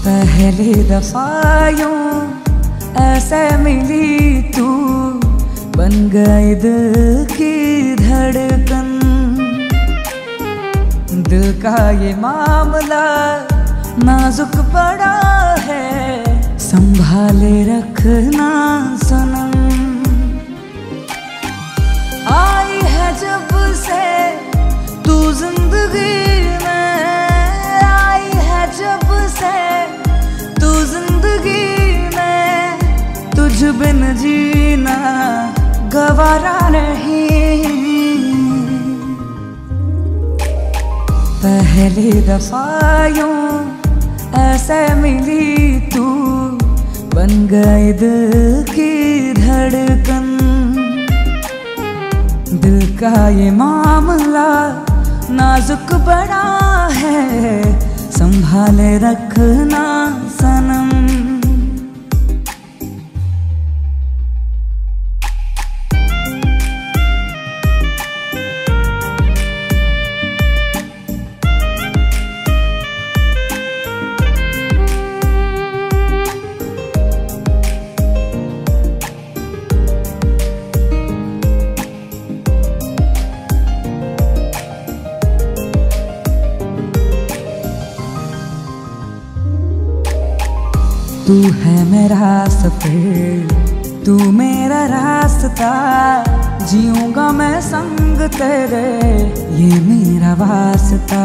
पहली दफा यूं ऐसे मिली तू, बन गई दिल की धड़कन। दिल का ये मामला नाजुक पड़ा है, संभाले रखना सनम। आई है जब से तू जिंदगी में, आई है जब से तू जिंदगी में, तुझ बिन जीना गवारा नहीं। पहली दफा यूं ऐसे मिली तू, बन गई दिल की धड़कन। दिल का ये मामला नाजुक बड़ा है, संभाले रखना सनम। तू है मेरा सफर, तू मेरा रास्ता, जीऊंगा मैं संग तेरे, ये मेरा वास्ता।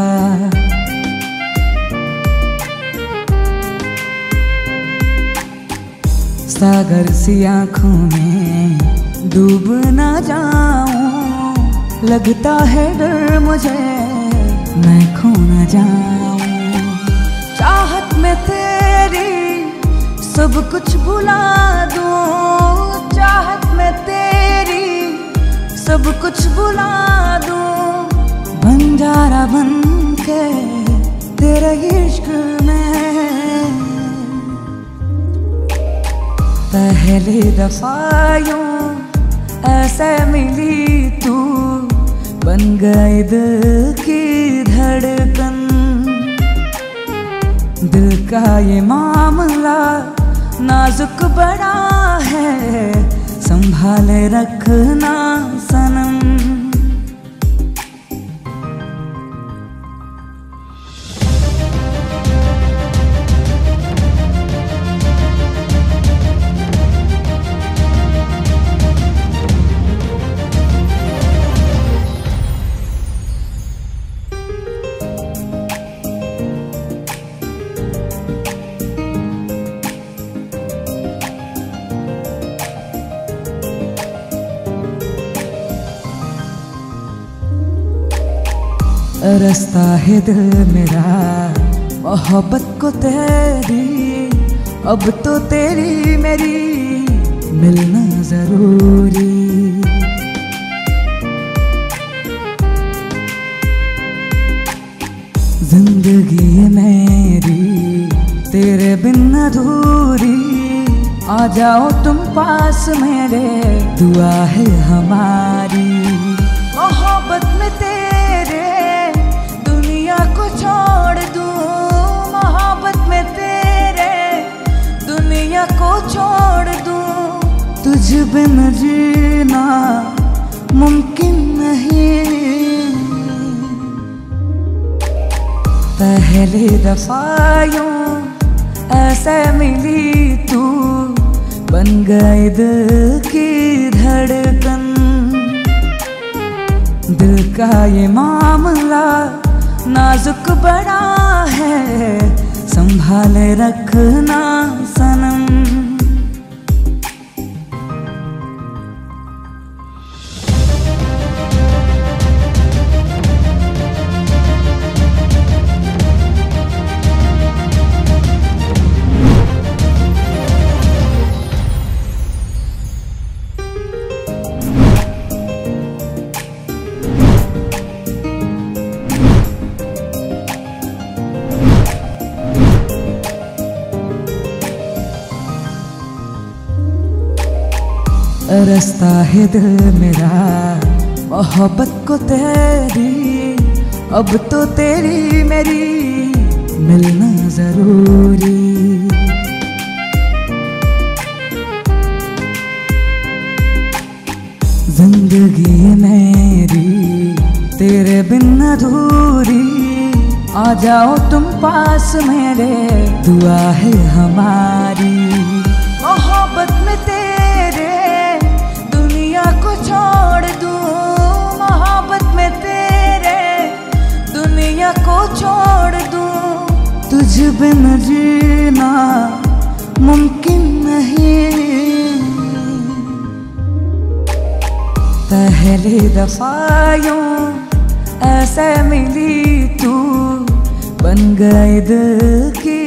सागर सी आँखों में डूब ना जाऊं, लगता है डर मुझे मैं खो ना जाऊं। चाहत में तेरी सब कुछ भुला दूं, चाहत में तेरी सब कुछ भुला दूं, बंजारा बन के तेरे इश्क में। पहली दफा यूं ऐसे मिली तू, बन गई दिल की धड़कन। दिल का ये मामला नाजुक बड़ा है, संभाले रखना सनम। रास्ता है दिल मेरा मोहब्बत को तेरी, अब तो तेरी मेरी मिलना जरूरी। जिंदगी है मेरी तेरे बिन अधूरी, आ जाओ तुम पास मेरे, दुआ है हमारी। मोहब्बत में तेरे दुनिया को छोड़ दूं, मोहब्बत में तेरे दुनिया को छोड़ दूं, तुझ बिन जीना मुमकिन नहीं। पहली दफा यूं ऐसे मिली तू, बन गई दिल की धड़कन। दिल का ये मामला नाजुक बड़ा है, संभाले रखना सनम। रास्ता है दिल मेरा मोहब्बत को तेरी, अब तो तेरी मेरी मिलना जरूरी। अधूरी, आ जाओ तुम पास मेरे, दुआ है हमारी। मोहब्बत में तेरे दुनिया को छोड़ दूं, मोहब्बत में तेरे दुनिया को छोड़ दूं, तुझ बिन जीना मुमकिन नहीं। पहली दफा यूं ऐसे मिली तू, बन गई दिल की